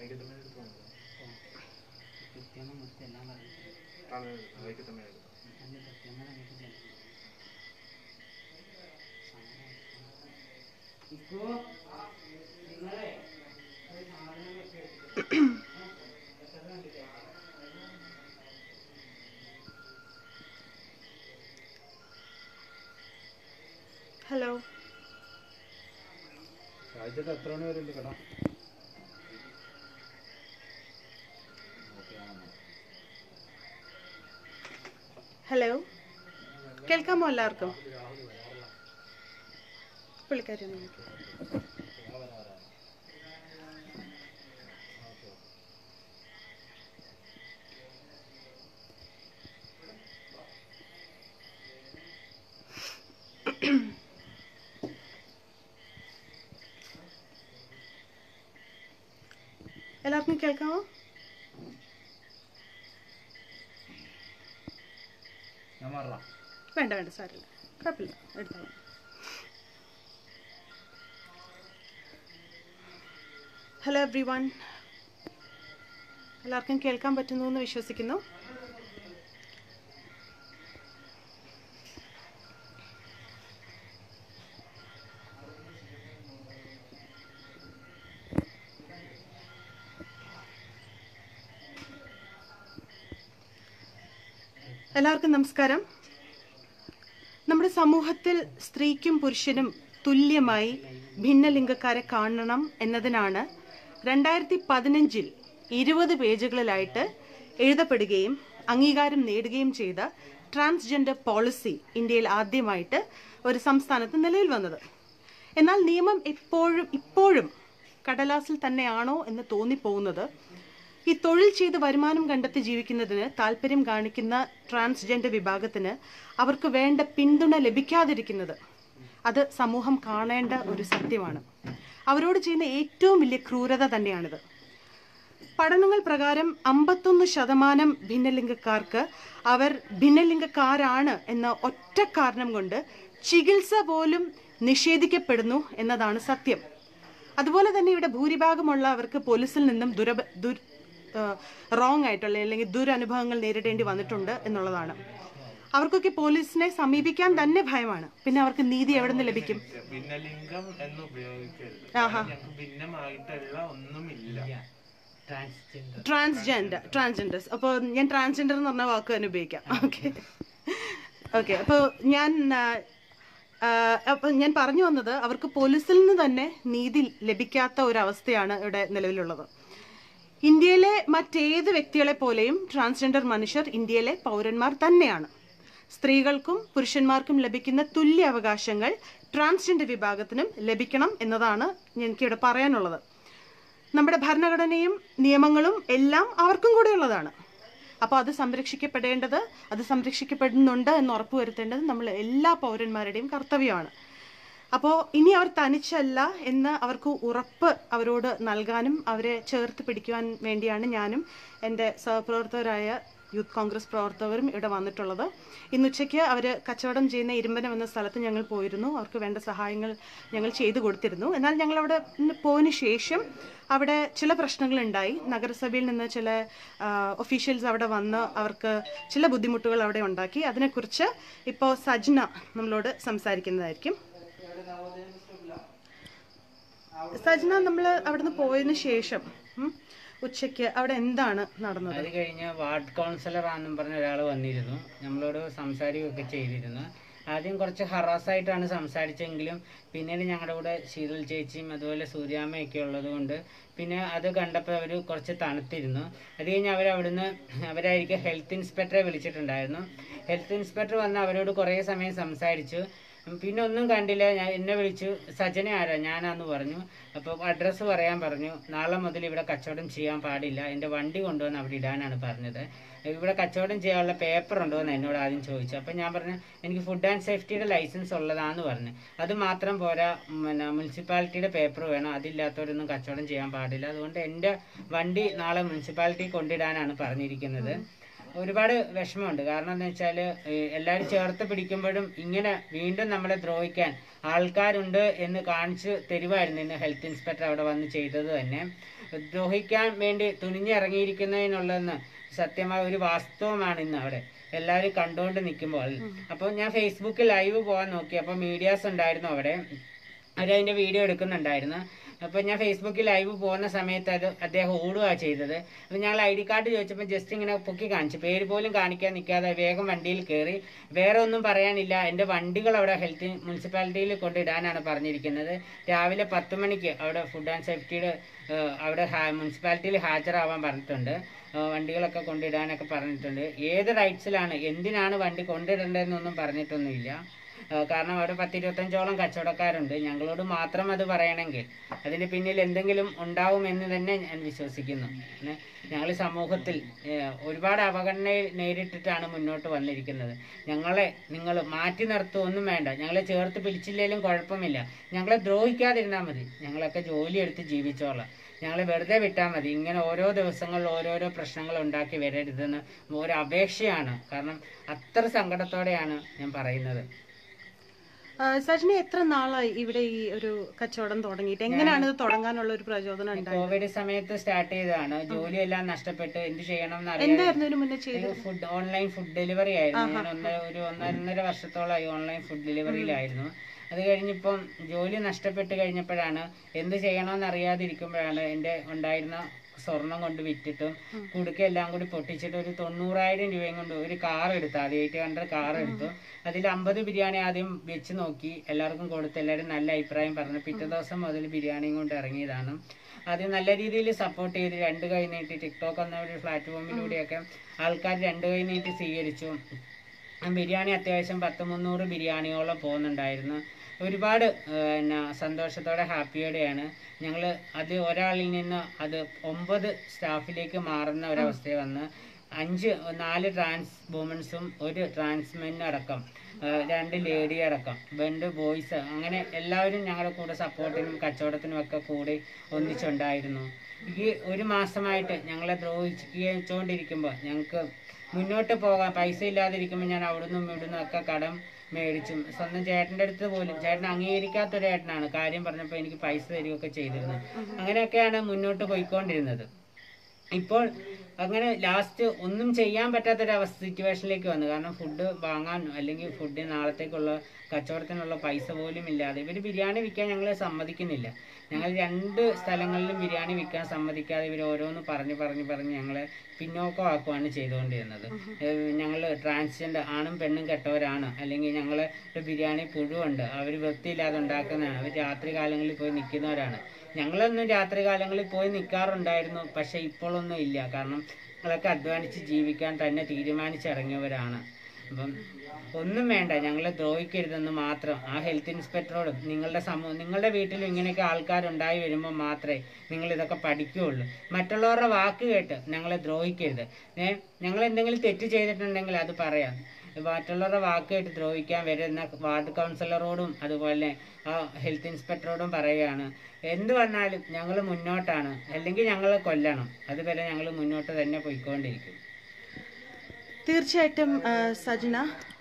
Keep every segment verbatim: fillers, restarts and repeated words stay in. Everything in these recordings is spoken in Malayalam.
ഹലോ. ഹലോ, കേൾക്കാമോ എല്ലാവർക്കും? പുള്ളിക്കാരി എല്ലാവർക്കും കേൾക്കാമോ? വേണ്ട വേണ്ട സാരില്ല, കുഴപ്പമില്ല, എടുത്തോളാം. ഹലോ എവ്രി വൺ, എല്ലാവർക്കും കേൾക്കാൻ പറ്റുന്നു എന്ന് വിശ്വസിക്കുന്നു. എല്ലാവർക്കും നമസ്കാരം. നമ്മുടെ സമൂഹത്തിൽ സ്ത്രീക്കും പുരുഷനും തുല്യമായി ഭിന്നലിംഗക്കാരെ കാണണം എന്നതിനാണ് രണ്ടായിരത്തി പതിനഞ്ചിൽ ഇരുപത് പേജുകളിലായിട്ട് എഴുതപ്പെടുകയും അംഗീകാരം നേടുകയും ചെയ്ത ട്രാൻസ്ജെൻഡർ പോളിസി ഇന്ത്യയിൽ ആദ്യമായിട്ട് ഒരു സംസ്ഥാനത്ത് നിലവിൽ വന്നത്. എന്നാൽ നിയമം എപ്പോഴും ഇപ്പോഴും കടലാസിൽ തന്നെയാണോ എന്ന് തോന്നിപ്പോകുന്നത്. ഈ തൊഴിൽ ചെയ്ത് വരുമാനം കണ്ടെത്തി ജീവിക്കുന്നതിന് താല്പര്യം കാണിക്കുന്ന ട്രാൻസ്ജെൻഡർ വിഭാഗത്തിന് അവർക്ക് വേണ്ട പിന്തുണ ലഭിക്കാതിരിക്കുന്നത് അത് സമൂഹം കാണേണ്ട ഒരു സത്യമാണ്. അവരോട് ചെയ്യുന്ന ഏറ്റവും വലിയ ക്രൂരത തന്നെയാണിത്. പഠനങ്ങൾ പ്രകാരം അമ്പത്തൊന്ന് ശതമാനം ഭിന്നലിംഗക്കാർക്ക് അവർ ഭിന്നലിംഗക്കാരാണ് എന്ന ഒറ്റ കാരണം കൊണ്ട് ചികിത്സ പോലും നിഷേധിക്കപ്പെടുന്നു എന്നതാണ് സത്യം. അതുപോലെ തന്നെ ഇവിടെ ഭൂരിഭാഗമുള്ള അവർക്ക് പോലീസിൽ നിന്നും ദുര ദുർ റോങ് ആയിട്ടുള്ള അല്ലെങ്കിൽ ദുരനുഭവങ്ങൾ നേരിടേണ്ടി വന്നിട്ടുണ്ട് എന്നുള്ളതാണ്. അവർക്കൊക്കെ പോലീസിനെ സമീപിക്കാൻ തന്നെ ഭയമാണ്. പിന്നെ അവർക്ക് നീതി എവിടെ നിന്ന് ലഭിക്കും? ട്രാൻസ്ജെൻഡർ ട്രാൻസ്ജെൻഡേഴ്സ് അപ്പോൾ ഞാൻ ട്രാൻസ്ജെൻഡർ എന്ന് പറഞ്ഞ വാക്ക് തന്നെ ഉപയോഗിക്കാം. ഓക്കെ ഓക്കെ അപ്പോൾ ഞാൻ അപ്പം ഞാൻ പറഞ്ഞു വന്നത് അവർക്ക് പോലീസിൽ നിന്ന് തന്നെ നീതി ലഭിക്കാത്ത ഒരവസ്ഥയാണ് ഇവിടെ നിലവിലുള്ളത്. ഇന്ത്യയിലെ മറ്റേത് വ്യക്തികളെ പോലെയും ട്രാൻസ്ജെൻഡർ മനുഷ്യർ ഇന്ത്യയിലെ പൗരന്മാർ തന്നെയാണ്. സ്ത്രീകൾക്കും പുരുഷന്മാർക്കും ലഭിക്കുന്ന തുല്യ അവകാശങ്ങൾ ട്രാൻസ്ജെൻഡർ വിഭാഗത്തിനും ലഭിക്കണം എന്നതാണ് എനിക്കിവിടെ പറയാനുള്ളത്. നമ്മുടെ ഭരണഘടനയും നിയമങ്ങളും എല്ലാം അവർക്കും കൂടെ ഉള്ളതാണ്. അപ്പോൾ അത് സംരക്ഷിക്കപ്പെടേണ്ടത് അത് സംരക്ഷിക്കപ്പെടുന്നുണ്ട് എന്ന് ഉറപ്പുവരുത്തേണ്ടത് നമ്മൾ എല്ലാ പൗരന്മാരുടെയും കർത്തവ്യമാണ്. അപ്പോൾ ഇനി അവർ തനിച്ചല്ല എന്ന് അവർക്ക് ഉറപ്പ് അവരോട് നൽകാനും അവരെ ചേർത്ത് പിടിക്കുവാൻ വേണ്ടിയാണ് ഞാനും എൻ്റെ സഹപ്രവർത്തകരായ യൂത്ത് കോൺഗ്രസ് പ്രവർത്തകരും ഇവിടെ വന്നിട്ടുള്ളത്. ഇന്നുച്ചയ്ക്ക് അവർ കച്ചവടം ചെയ്യുന്ന ഇരുമ്പനം എന്ന സ്ഥലത്ത് ഞങ്ങൾ പോയിരുന്നു. അവർക്ക് വേണ്ട സഹായങ്ങൾ ഞങ്ങൾ ചെയ്തു കൊടുത്തിരുന്നു. എന്നാൽ ഞങ്ങളവിടെ പോയതിനു ശേഷം അവിടെ ചില പ്രശ്നങ്ങളുണ്ടായി. നഗരസഭയിൽ നിന്ന് ചില ഒഫീഷ്യൽസ് അവിടെ വന്ന് അവർക്ക് ചില ബുദ്ധിമുട്ടുകൾ അവിടെ ഉണ്ടാക്കി. അതിനെക്കുറിച്ച് ഇപ്പോൾ സജ്ന നമ്മളോട് സംസാരിക്കുന്നതായിരിക്കും. സജ്ന, നമ്മൾ അവിടുന്ന് പോയതിനു ശേഷം ഉച്ചയ്ക്ക് അവിടെ എന്താണ് നടന്നത്? അത് കഴിഞ്ഞ് വാർഡ് കൗൺസിലർ ആണെന്നും പറഞ്ഞ ഒരാൾ വന്നിരുന്നു, നമ്മളോട് സംസാരിക്കുകയൊക്കെ ചെയ്തിരുന്നു. ആദ്യം കുറച്ച് ഹറാസായിട്ടാണ് സംസാരിച്ചെങ്കിലും പിന്നീട് ഞങ്ങളുടെ കൂടെ ശീതൽ ചേച്ചിയും അതുപോലെ സൂര്യാമ്മയൊക്കെ ഉള്ളത് കൊണ്ട് പിന്നെ അത് കണ്ടപ്പോൾ അവർ കുറച്ച് തണുത്തിരുന്നു. അത് കഴിഞ്ഞ് അവർ അവിടുന്ന് അവരായിരിക്കും ഹെൽത്ത് ഇൻസ്പെക്ടറെ വിളിച്ചിട്ടുണ്ടായിരുന്നു. ഹെൽത്ത് ഇൻസ്പെക്ടർ വന്ന് അവരോട് കുറേ സമയം സംസാരിച്ചു. പിന്നെ ഒന്നും കണ്ടില്ല. ഞാൻ എന്നെ വിളിച്ചു, സജന ആരാ? ഞാനാന്ന് പറഞ്ഞു. അപ്പോൾ അഡ്രസ്സ് പറയാൻ പറഞ്ഞു. നാളെ മുതൽ ഇവിടെ കച്ചവടം ചെയ്യാൻ പാടില്ല, എൻ്റെ വണ്ടി കൊണ്ടുവന്ന് അവിടെ ഇടാനാണ് പറഞ്ഞത്. ഇവിടെ കച്ചവടം ചെയ്യാനുള്ള പേപ്പർ ഉണ്ടോ എന്ന് എന്നോട് ആദ്യം ചോദിച്ചു. അപ്പം ഞാൻ പറഞ്ഞു എനിക്ക് ഫുഡ് ആൻഡ് സേഫ്റ്റിയുടെ ലൈസൻസ് ഉള്ളതാന്ന് പറഞ്ഞു. അത് മാത്രം പോരാ, പിന്നെ മുനിസിപ്പാലിറ്റിയുടെ പേപ്പർ വേണം, അതില്ലാത്തവരൊന്നും കച്ചവടം ചെയ്യാൻ പാടില്ല. അതുകൊണ്ട് എൻ്റെ വണ്ടി നാളെ മുനിസിപ്പാലിറ്റി കൊണ്ടിടാനാണ് പറഞ്ഞിരിക്കുന്നത്. ഒരുപാട് വിഷമമുണ്ട്. കാരണം എന്താ വെച്ചാൽ എല്ലാവരും ചേർത്ത് പിടിക്കുമ്പോഴും ഇങ്ങനെ വീണ്ടും നമ്മളെ ദ്രോഹിക്കാൻ ആൾക്കാരുണ്ട് എന്ന് കാണിച്ച് തരുമായിരുന്നു ഇന്ന് ഹെൽത്ത് ഇൻസ്പെക്ടർ അവിടെ വന്ന് ചെയ്തത് തന്നെ. ദ്രോഹിക്കാൻ വേണ്ടി തുനിഞ്ഞിറങ്ങിയിരിക്കുന്നതിനുള്ളതെന്ന് സത്യമായ ഒരു വാസ്തവമാണ് ഇന്ന് അവിടെ എല്ലാവരും കണ്ടുകൊണ്ട് നിൽക്കുമ്പോൾ. അപ്പോൾ ഞാൻ ഫേസ്ബുക്കിൽ ലൈവ് പോകാൻ നോക്കി. അപ്പോൾ മീഡിയാസ് ഉണ്ടായിരുന്നു അവിടെ, അവരതിൻ്റെ വീഡിയോ എടുക്കുന്നുണ്ടായിരുന്നു. അപ്പോൾ ഞാൻ ഫേസ്ബുക്കിൽ ലൈവ് പോകുന്ന സമയത്ത് അത് അദ്ദേഹം ഓടുകയാണ് ചെയ്തത്. അപ്പോൾ ഞങ്ങൾ ഐ ഡി കാർഡ് ചോദിച്ചപ്പോൾ ജസ്റ്റ് ഇങ്ങനെ പൊക്കി കാണിച്ചു, പേര് പോലും കാണിക്കാൻ നിൽക്കാതെ വേഗം വണ്ടിയിൽ കയറി. വേറെ ഒന്നും പറയാനില്ല, എൻ്റെ വണ്ടികൾ അവിടെ ഹെൽത്ത് മുനിസിപ്പാലിറ്റിയിൽ കൊണ്ടിടാനാണ് പറഞ്ഞിരിക്കുന്നത്. രാവിലെ പത്ത് മണിക്ക് അവിടെ ഫുഡ് ആൻഡ് സേഫ്റ്റിയുടെ അവിടെ മുനിസിപ്പാലിറ്റിയിൽ ഹാജരാവാൻ പറഞ്ഞിട്ടുണ്ട്. വണ്ടികളൊക്കെ കൊണ്ടിടാനൊക്കെ പറഞ്ഞിട്ടുണ്ട്. ഏത് റൈറ്റ്സിലാണ് എന്തിനാണ് വണ്ടി കൊണ്ടിടേണ്ടതെന്നൊന്നും പറഞ്ഞിട്ടൊന്നുമില്ല. കാരണം അവിടെ പത്തിരുപത്തഞ്ചോളം കച്ചവടക്കാരുണ്ട്. ഞങ്ങളോട് മാത്രം അത് പറയണമെങ്കിൽ അതിന് പിന്നിൽ എന്തെങ്കിലും ഉണ്ടാവുമെന്ന് തന്നെ ഞാൻ വിശ്വസിക്കുന്നു. ഞങ്ങൾ സമൂഹത്തിൽ ഒരുപാട് അവഗണന നേരിട്ടിട്ടാണ് മുന്നോട്ട് വന്നിരിക്കുന്നത്. ഞങ്ങളെ നിങ്ങൾ മാറ്റി നിർത്തുകയൊന്നും വേണ്ട, ഞങ്ങളെ ചേർത്ത് പിടിച്ചില്ലെങ്കിലും കുഴപ്പമില്ല, ഞങ്ങളെ ദ്രോഹിക്കാതിരുന്നാൽ മതി, ഞങ്ങളൊക്കെ ജോലിയെടുത്ത് ജീവിച്ചോളാം, ഞങ്ങളെ വെറുതെ വിട്ടാൽ മതി. ഇങ്ങനെ ഓരോ ദിവസങ്ങളിൽ ഓരോരോ പ്രശ്നങ്ങൾ ഉണ്ടാക്കി വരരുതെന്ന് ഒരു അപേക്ഷയാണ്. കാരണം അത്ര സങ്കടത്തോടെയാണ് ഞാൻ പറയുന്നത്. സജിനി, എത്ര നാളായി ഇവിടെ ഈ ഒരു കച്ചവടം തുടങ്ങിയിട്ട്? എങ്ങനെയാണ് ഇത് തുടങ്ങാനുള്ള ഒരു പ്രചോദനം ഉണ്ടായത്? കോവിഡ് സമയത്ത് സ്റ്റാർട്ട് ചെയ്തതാണ്. ജോലിയെല്ലാം നഷ്ടപ്പെട്ട് എന്ത് ചെയ്യണം എന്നറിയാം. ഫുഡ് ഓൺലൈൻ ഫുഡ് ഡെലിവറി ആയിരുന്നു. ഞാൻ ഒന്നര ഒരു ഒന്നര വർഷത്തോളമായി ഓൺലൈൻ ഫുഡ് ഡെലിവറിയിലായിരുന്നു. അത് കഴിഞ്ഞിപ്പം ജോലി നഷ്ടപ്പെട്ട് കഴിഞ്ഞപ്പോഴാണ് എന്ത് ചെയ്യണമെന്ന് അറിയാതിരിക്കുമ്പോഴാണ് എൻ്റെ ഉണ്ടായിരുന്ന സ്വർണം കൊണ്ട് വിറ്റിട്ടും കുടുക്കെല്ലാം കൂടി പൊട്ടിച്ചിട്ട് ഒരു തൊണ്ണൂറായിരം രൂപയും കൊണ്ട് ഒരു കാർ എടുത്തു. ആദ്യം എയ്റ്റ് ഹൺഡ്രഡ് കാർ എടുത്തു. അതിൽ അമ്പത് ബിരിയാണി ആദ്യം വെച്ച് നോക്കി, എല്ലാവർക്കും കൊടുത്ത് എല്ലാവരും നല്ല അഭിപ്രായം പറഞ്ഞു. പിറ്റേ ദിവസം മുതൽ ബിരിയാണിയും കൊണ്ട് ഇറങ്ങിയതാണ്. ആദ്യം നല്ല രീതിയിൽ സപ്പോർട്ട് ചെയ്ത് രണ്ട് കൈ നീട്ടി ടിക്ടോക്ക് എന്ന ഒരു പ്ലാറ്റ്ഫോമിലൂടെയൊക്കെ ആൾക്കാർ രണ്ട് കൈ നീട്ടി സ്വീകരിച്ചു. ബിരിയാണി അത്യാവശ്യം പത്ത് മുന്നൂറ് ബിരിയാണിയോളം പോകുന്നുണ്ടായിരുന്നു. ഒരുപാട് പിന്നെ സന്തോഷത്തോടെ ഹാപ്പിയോടെയാണ് ഞങ്ങൾ അത് ഒരാളിൽ നിന്ന് അത് ഒമ്പത് സ്റ്റാഫിലേക്ക് മാറുന്ന ഒരവസ്ഥ വന്ന് അഞ്ച് നാല് ട്രാൻസ് വുമൻസും ഒരു ട്രാൻസ്മെൻ അടക്കം രണ്ട് ലേഡി അടക്കം രണ്ട് ബോയ്സ് അങ്ങനെ എല്ലാവരും ഞങ്ങളുടെ കൂടെ സപ്പോർട്ടിനും കച്ചവടത്തിനും ഒക്കെ കൂടി ഒന്നിച്ചുണ്ടായിരുന്നു. ഈ ഒരു മാസമായിട്ട് ഞങ്ങളെ ദ്രോഹിച്ചുകൊണ്ടിരിക്കുമ്പോൾ ഞങ്ങൾക്ക് മുന്നോട്ട് പോകാൻ പൈസ ഇല്ലാതിരിക്കുമ്പോൾ ഞാൻ അവിടുന്നും ഇവിടുന്നും ഒക്കെ കടം മേടിച്ചും സ്വന്തം ചേട്ടൻ്റെ അടുത്ത് പോലും ചേട്ടൻ അംഗീകരിക്കാത്തൊരു ചേട്ടനാണ്. കാര്യം പറഞ്ഞപ്പോൾ എനിക്ക് പൈസ തരികയൊക്കെ ചെയ്തിരുന്നത്. അങ്ങനെയൊക്കെയാണ് മുന്നോട്ട് പോയിക്കൊണ്ടിരുന്നത്. ഇപ്പോൾ അങ്ങനെ ലാസ്റ്റ് ഒന്നും ചെയ്യാൻ പറ്റാത്തൊരവസ്ഥ സിറ്റുവേഷനിലേക്ക് വന്നു. കാരണം ഫുഡ് വാങ്ങാൻ അല്ലെങ്കിൽ ഫുഡ് നാളത്തേക്കുള്ള കച്ചവടത്തിനുള്ള പൈസ പോലും ഇല്ലാതെ ഇവർ ബിരിയാണി വിൽക്കാൻ ഞങ്ങളെ സമ്മതിക്കുന്നില്ല. ഞങ്ങൾ രണ്ട് സ്ഥലങ്ങളിലും ബിരിയാണി വിൽക്കാൻ സമ്മതിക്കാതെ ഇവർ ഓരോന്ന് പറഞ്ഞ് പറഞ്ഞ് പറഞ്ഞ് ഞങ്ങളെ പിന്നോക്കമാക്കുകയാണ് ചെയ്തുകൊണ്ടിരുന്നത്. ഞങ്ങൾ ട്രാൻസ്ജെൻഡർ ആണും പെണ്ണും കെട്ടവരാണ്, അല്ലെങ്കിൽ ഞങ്ങൾ ബിരിയാണി പുഴുവുണ്ട്, അവർ വൃത്തിയില്ലാതെ ഉണ്ടാക്കുന്നതാണ്, അവർ രാത്രി കാലങ്ങളിൽ പോയി നിൽക്കുന്നവരാണ്. ഞങ്ങളൊന്നും രാത്രി കാലങ്ങളിൽ പോയി നിൽക്കാറുണ്ടായിരുന്നു, പക്ഷെ ഇപ്പോഴൊന്നും ഇല്ല. കാരണം ഞങ്ങളൊക്കെ അധ്വാനിച്ച് ജീവിക്കാൻ തന്നെ തീരുമാനിച്ചിറങ്ങിയവരാണ്. അപ്പം ഒന്നും വേണ്ട, ഞങ്ങളെ ദ്രോഹിക്കരുതെന്ന് മാത്രം ആ ഹെൽത്ത് ഇൻസ്പെക്ടറോടും നിങ്ങളുടെ സമൂഹം നിങ്ങളുടെ വീട്ടിലും ഇങ്ങനെയൊക്കെ ആൾക്കാരുണ്ടായി വരുമ്പോൾ മാത്രമേ നിങ്ങൾ ഇതൊക്കെ പഠിക്കുകയുള്ളൂ. മറ്റുള്ളവരുടെ വാക്ക് കേട്ട് ഞങ്ങളെ ദ്രോഹിക്കരുത്. ഏ ഞങ്ങൾ എന്തെങ്കിലും തെറ്റ് ചെയ്തിട്ടുണ്ടെങ്കിൽ അത് പറയാം. മറ്റുള്ളവരുടെ വാക്ക് കേട്ട് ദ്രോഹിക്കാൻ വരുന്ന വാർഡ് കൗൺസിലറോടും അതുപോലെ ആ ഹെൽത്ത് ഇൻസ്പെക്ടറോടും പറയുകയാണ്, എന്ത് വന്നാലും ഞങ്ങൾ മുന്നോട്ടാണ്, അല്ലെങ്കിൽ ഞങ്ങൾ കൊല്ലണം, അതുവരെ ഞങ്ങൾ മുന്നോട്ട് തന്നെ പോയിക്കൊണ്ടിരിക്കും. തീർച്ചയായിട്ടും സജന,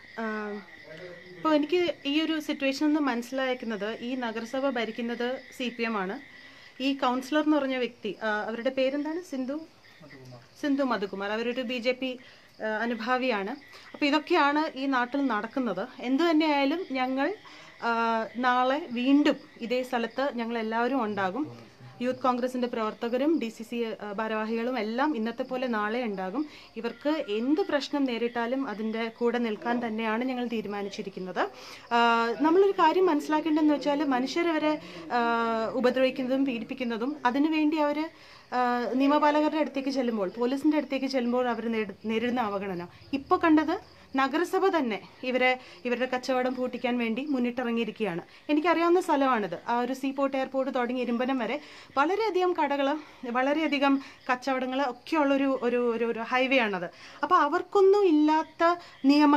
ഇപ്പോൾ എനിക്ക് ഈ ഒരു സിറ്റുവേഷൻ ഒന്ന് മനസ്സിലാക്കുന്നത്, ഈ നഗരസഭ ഭരിക്കുന്നത് സി പി എം ആണ്. ഈ കൗൺസിലർ എന്ന് പറഞ്ഞ വ്യക്തി, അവരുടെ പേരെന്താണ്? സിന്ധു സിന്ധു മധുകുമാർ. അവരൊരു ബി ജെ പി അനുഭാവിയാണ്. അപ്പോൾ ഇതൊക്കെയാണ് ഈ നാട്ടിൽ നടക്കുന്നത്. എന്തു തന്നെയായാലും ഞങ്ങൾ നാളെ വീണ്ടും ഇതേ സ്ഥലത്ത് ഞങ്ങൾ എല്ലാവരും ഉണ്ടാകും. യൂത്ത് കോൺഗ്രസിൻ്റെ പ്രവർത്തകരും ഡി സി സി ഭാരവാഹികളും എല്ലാം ഇന്നത്തെ പോലെ നാളെ ഉണ്ടാകും. ഇവർക്ക് എന്ത് പ്രശ്നം നേരിട്ടാലും അതിൻ്റെ കൂടെ നിൽക്കാൻ തന്നെയാണ് ഞങ്ങൾ തീരുമാനിച്ചിരിക്കുന്നത്. നമ്മളൊരു കാര്യം മനസ്സിലാക്കേണ്ടതെന്ന് വെച്ചാൽ, മനുഷ്യരവരെ ഉപദ്രവിക്കുന്നതും പീഡിപ്പിക്കുന്നതും അതിനുവേണ്ടി അവർ നിയമപാലകരുടെ അടുത്തേക്ക് ചെല്ലുമ്പോൾ, പോലീസിൻ്റെ അടുത്തേക്ക് ചെല്ലുമ്പോൾ അവർ നേരിടുന്ന അവഗണന ഇപ്പോൾ കണ്ടത് നഗരസഭ തന്നെ ഇവരെ ഇവരുടെ കച്ചവടം പൂട്ടിക്കാൻ വേണ്ടി മുന്നിട്ടിറങ്ങിയിരിക്കുകയാണ്. എനിക്കറിയാവുന്ന സ്ഥലമാണിത്. ആ ഒരു സീപോർട്ട് എയർപോർട്ട് തുടങ്ങി ഇരുമ്പനം വരെ വളരെയധികം കടകൾ, വളരെയധികം കച്ചവടങ്ങൾ ഒക്കെയുള്ളൊരു ഒരു ഒരു ഒരു ഹൈവേ ആണത്. അപ്പോൾ അവർക്കൊന്നും ഇല്ലാത്ത നിയമങ്ങൾ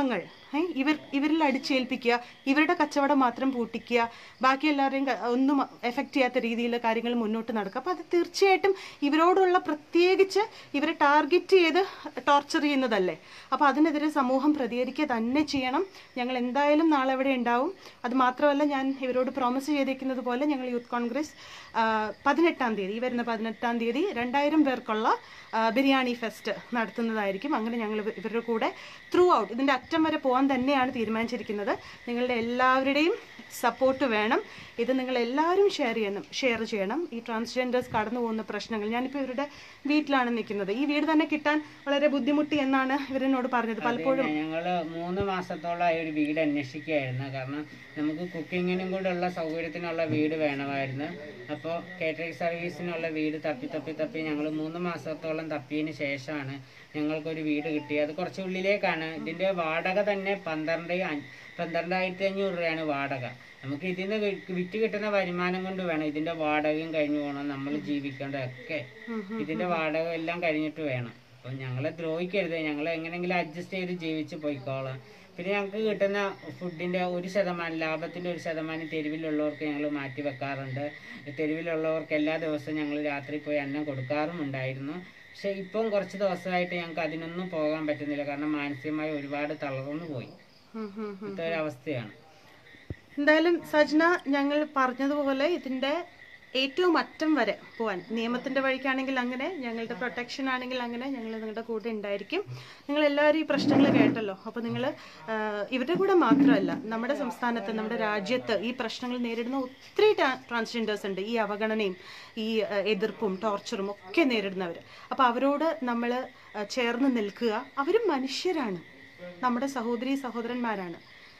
ഇവർ ഇവരിൽ അടിച്ചേൽപ്പിക്കുക, ഇവരുടെ കച്ചവടം മാത്രം പൂട്ടിക്കുക, ബാക്കി എല്ലാവരെയും ഒന്നും എഫക്റ്റ് ചെയ്യാത്ത രീതിയിൽ കാര്യങ്ങൾ മുന്നോട്ട് നടക്കുക. അപ്പോൾ അത് തീർച്ചയായിട്ടും ഇവരോടുള്ള പ്രത്യേകിച്ച് ഇവരെ ടാർഗറ്റ് ചെയ്ത് ടോർച്ചർ ചെയ്യുന്നതല്ലേ. അപ്പോൾ അതിനെതിരെ സമൂഹം പ്രതികരിക്കുക തന്നെ ചെയ്യണം. ഞങ്ങൾ എന്തായാലും നാളെ ഇവിടെ ഉണ്ടാവും. അത് മാത്രമല്ല, ഞാൻ ഇവരോട് പ്രോമിസ് ചെയ്തിരിക്കുന്നത് പോലെ ഞങ്ങൾ യൂത്ത് കോൺഗ്രസ് പതിനെട്ടാം തീയതി ഈ വരുന്ന പതിനെട്ടാം തീയതി രണ്ടായിരം പേർക്കുള്ള ബിരിയാണി ഫെസ്റ്റ് നടത്തുന്നതായിരിക്കും. അങ്ങനെ ഞങ്ങൾ ഇവരുടെ കൂടെ ത്രൂ ഔട്ട് ഇതിൻ്റെ അറ്റം വരെ പോകാൻ തന്നെയാണ് തീരുമാനിച്ചിരിക്കുന്നത്. നിങ്ങളുടെ എല്ലാവരുടെയും സപ്പോർട്ട് വേണം. ഇത് നിങ്ങൾ എല്ലാവരും ഷെയർ ചെയ്യണം ഷെയർ ചെയ്യണം ഈ ട്രാൻസ്ജെൻഡേഴ്സ് കടന്നു പോകുന്ന പ്രശ്നങ്ങൾ. ഞാനിപ്പോൾ ഇവരുടെ വീട്ടിലാണ് നിൽക്കുന്നത്. ഈ വീട് തന്നെ കിട്ടാൻ വളരെ ബുദ്ധിമുട്ടി എന്നാണ് ഇവരെന്നോട് പറഞ്ഞത്. പലപ്പോഴും ഞങ്ങൾ മൂന്ന് മാസത്തോളമായി ഒരു വീട് അന്വേഷിക്കുകയായിരുന്നു. കാരണം നമുക്ക് കുക്കിങ്ങിനും കൂടെ ഉള്ള സൗകര്യത്തിനുള്ള വീട് വേണമായിരുന്നു. അപ്പോൾ കേറ്ററിംഗ് സർവീസിനുള്ള വീട് തപ്പി തപ്പി തപ്പി ഞങ്ങൾ മൂന്ന് മാസത്തോളം തപ്പിയതിന് ശേഷമാണ് ഞങ്ങൾക്കൊരു വീട് കിട്ടിയത്. അത് കുറച്ച് ഉള്ളിലേക്കാണ്. ഇതിൻ്റെ വാടക തന്നെ പന്ത്രണ്ട് പന്ത്രണ്ടായിരത്തി അഞ്ഞൂറ് രൂപയാണ് വാടക. നമുക്ക് ഇതിൽ നിന്ന് വിറ്റ് കിട്ടുന്ന വരുമാനം കൊണ്ട് വേണം ഇതിൻ്റെ വാടകയും കഴിഞ്ഞു പോകണം, നമ്മൾ ജീവിക്കേണ്ടതൊക്കെ ഇതിൻ്റെ വാടക എല്ലാം കഴിഞ്ഞിട്ട് വേണം. അപ്പം ഞങ്ങളെ ദ്രോഹിക്കരുത്, ഞങ്ങൾ എങ്ങനെയെങ്കിലും അഡ്ജസ്റ്റ് ചെയ്ത് ജീവിച്ച് പോയിക്കോളാം. പിന്നെ ഞങ്ങൾക്ക് കിട്ടുന്ന ഫുഡിൻ്റെ ഒരു ശതമാനം ലാഭത്തിൻ്റെ ഒരു ശതമാനം തെരുവിലുള്ളവർക്ക് ഞങ്ങൾ മാറ്റി വെക്കാറുണ്ട്. തെരുവിലുള്ളവർക്ക് എല്ലാ ദിവസവും ഞങ്ങൾ രാത്രി പോയി അന്നം കൊടുക്കാറുമുണ്ടായിരുന്നു. പക്ഷെ ഇപ്പം കുറച്ച് ദിവസമായിട്ട് ഞങ്ങൾക്ക് അതിനൊന്നും പോകാൻ പറ്റുന്നില്ല. കാരണം മാനസികമായി ഒരുപാട് തളർന്നു പോയി. ഇത്ര ഒരവസ്ഥയാണ്. എന്തായാലും സജ്ന, ഞങ്ങൾ പറഞ്ഞതുപോലെ ഇതിൻ്റെ ഏറ്റവും അറ്റം വരെ പോകാൻ നിയമത്തിൻ്റെ വഴിക്കാണെങ്കിൽ അങ്ങനെ, ഞങ്ങളുടെ പ്രൊട്ടക്ഷൻ ആണെങ്കിൽ അങ്ങനെ, ഞങ്ങൾ നിങ്ങളുടെ കൂടെ ഉണ്ടായിരിക്കും. നിങ്ങൾ എല്ലാവരും ഈ പ്രശ്നങ്ങൾ കേട്ടല്ലോ. അപ്പോൾ നിങ്ങൾ ഇവരുടെ കൂടെ മാത്രമല്ല, നമ്മുടെ സംസ്ഥാനത്ത് നമ്മുടെ രാജ്യത്ത് ഈ പ്രശ്നങ്ങൾ നേരിടുന്ന ഒത്തിരി ട്രാൻസ്ജെൻഡേഴ്സ് ഉണ്ട്. ഈ അവഗണനയും ഈ എതിർപ്പും ടോർച്ചറും ഒക്കെ നേരിടുന്നവർ. അപ്പോൾ അവരോട് നമ്മൾ ചേർന്ന് നിൽക്കുക. അവരും മനുഷ്യരാണ്, നമ്മുടെ സഹോദരി സഹോദരന്മാരാണ്.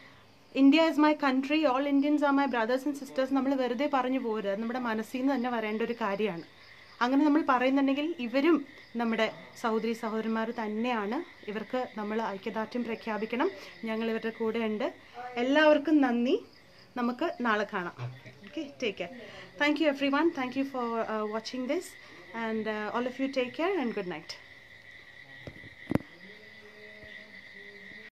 India is my country, all Indians are my brothers and sisters. നമ്മൾ വെറുതെ പറഞ്ഞു പോരുത്, നമ്മുടെ മനസ്സിൽ നിന്ന് തന്നെ വരേണ്ട ഒരു കാര്യമാണ്. അങ്ങനെ നമ്മൾ പറയുന്നുണ്ടെങ്കിൽ ഇവരും നമ്മുടെ സഹോദരി സഹോദരന്മാർ തന്നെയാണ്. ഇവർക്ക് നമ്മൾ ഐക്യദാർഢ്യം പ്രഖ്യാപിക്കണം. ഞങ്ങൾ ഇവരുടെ കൂടെ ഉണ്ട്. എല്ലാവർക്കും നന്ദി. നമുക്ക് നാളെ കാണാം. Okay, take care. Thank you everyone. Thank you for watching this and all of you take care and good night.